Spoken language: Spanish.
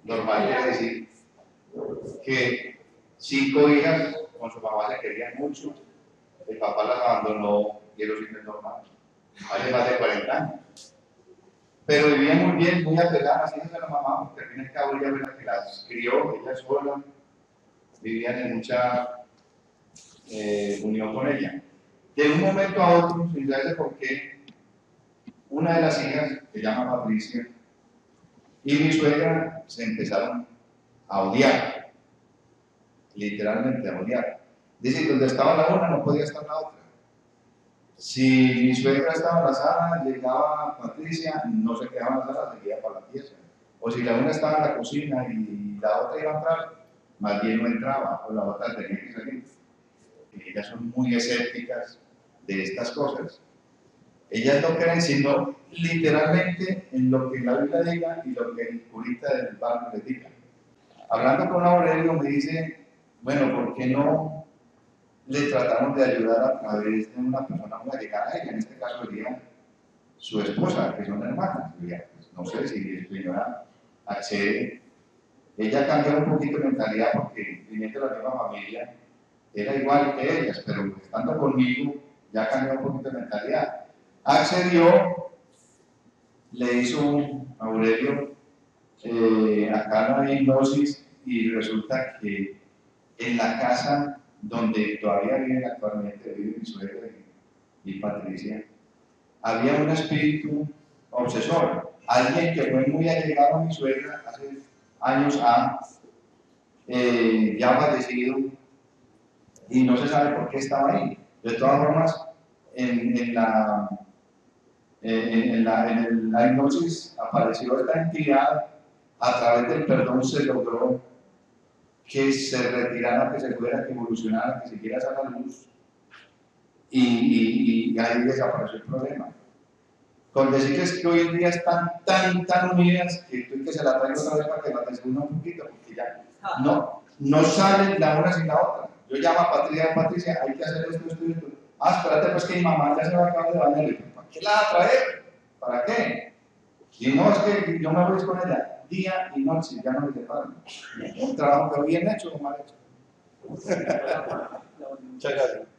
Normal quiere decir que 5 hijas con su mamá se querían mucho, el papá las abandonó y eso sí no es normal, hace más de 40 años. Pero vivían muy bien, muy apegadas las hijas a la mamá, porque al fin y al cabo ella fue la que las crió, ella sola, vivían en mucha unión con ella. De un momento a otro, sin saberse por qué, una de las hijas, que se llama Patricia, y mi suegra se empezaron a odiar, literalmente a odiar. Dice, donde estaba la una no podía estar la otra. Si mi suegra estaba en la sala, llegaba Patricia, no se quedaba en la sala, seguía para la pieza. O si la una estaba en la cocina y la otra iba a entrar, más bien no entraba, o la otra tenía que salir. Ellas son muy escépticas de estas cosas. Ellas no creen sino literalmente en lo que la Biblia diga y lo que el curita del barrio les diga. Hablando con Aurelio me dice, bueno, ¿por qué no le tratamos de ayudar a través de una persona muy allegada a ella? En este caso sería su esposa, que son hermanas. Pues, no sé si la señora accede. Ella cambió un poquito de mentalidad porque viniendo de la misma familia era igual que ellas, pero estando conmigo ya cambió un poquito de mentalidad. Accedió, le hizo a Aurelio acá la hipnosis y resulta que en la casa donde todavía viven actualmente, vive mi suegra y Patricia, había un espíritu obsesor, alguien que fue muy allegado a mi suegra hace años ya fallecido y no se sabe por qué estaba ahí. De todas formas, en la hipnosis apareció esta entidad, a través del perdón se logró que se retirara, que se fuera, que evolucionara, que siguiera esa luz y ahí desapareció el problema. Con decirles que hoy en día están tan unidas que tú que se la traigo otra vez para que la desuna un poquito, porque ya no salen la una sin la otra. Yo llamo a Patricia, hay que hacer esto. Espérate, pues que mi mamá ya se va a acabar de bañar. ¿Para qué la va a traer? ¿Para qué? Y no, es que yo me voy con ella día y noche, ya no me separan. Un trabajo que bien hecho o mal hecho. Muchas gracias.